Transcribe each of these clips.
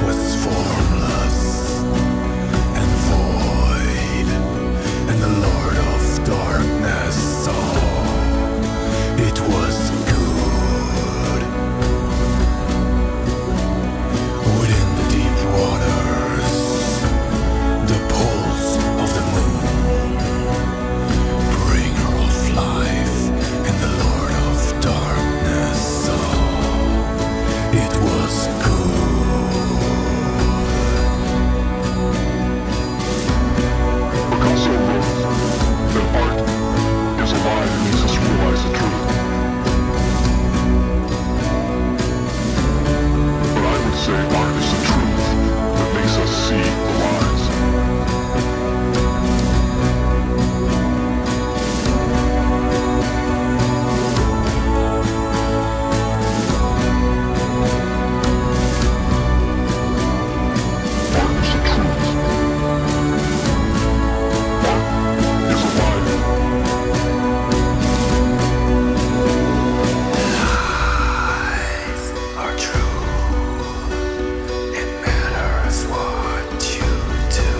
was formless and void, and the Lord of Darkness saw it was good. Within the deep waters, the pulse of the moon, bringer of life, and the Lord of Darkness saw it was good. Picasso wrote that art is alive and makes us realize the truth. But I would say art is the truth that makes us see the lies. Art is the truth. Art is alive. Lies are true. It matters what you do.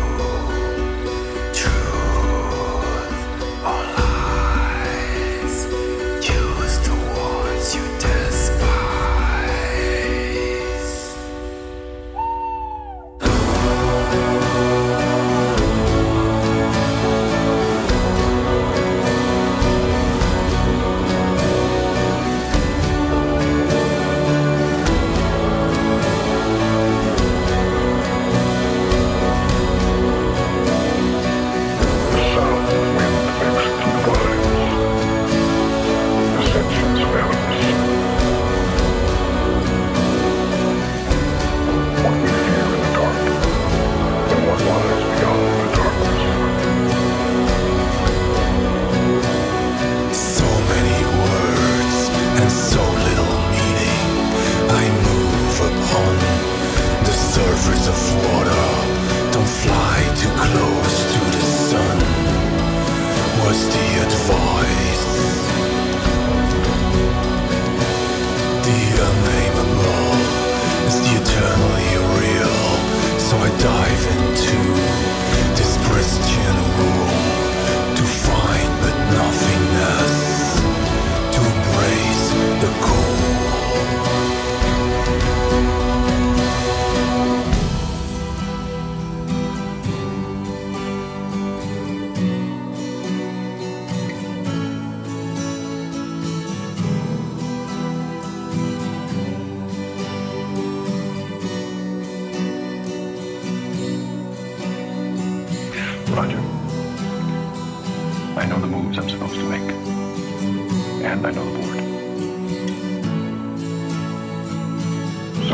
Truth or lies, choose the ones you despise. The sound of wind mixed with vines, the sentience of animals. What we fear in the dark, and what lies beyond the darkness. So many words and so little meaning. I move upon the surface of water. Don't fly too close to the sun, was the advice. The unnamable is the eternally real. So I dive into this pristine room to find but nothingness, to embrace the cold. Roger, I know the moves I'm supposed to make, and I know the board. So,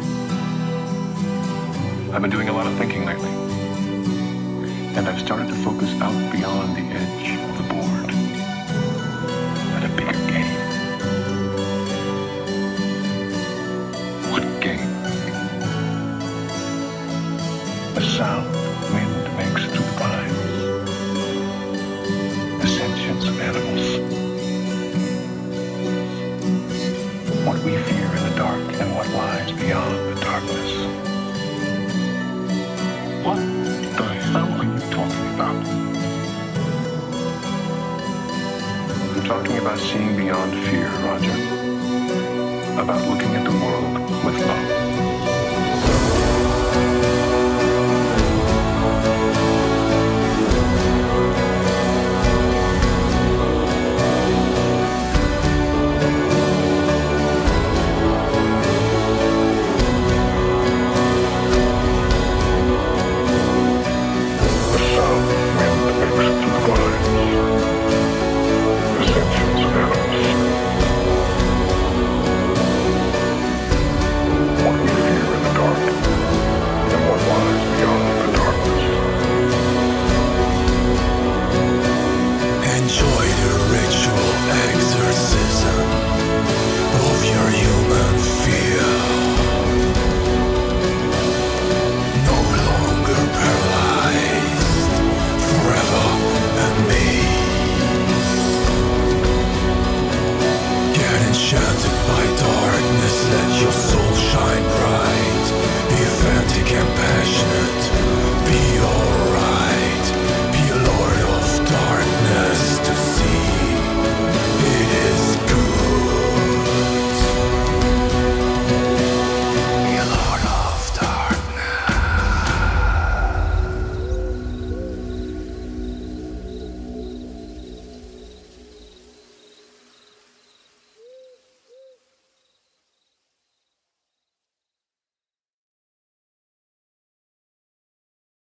I've been doing a lot of thinking lately, and I've started to focus out beyond the edge of the board at a bigger game. What game? The sound wind makes through the pines, the sentience of animals. What we fear in the dark and what lies beyond the darkness. What the hell are you talking about? I'm talking about seeing beyond fear, Roger. About looking at the world with love.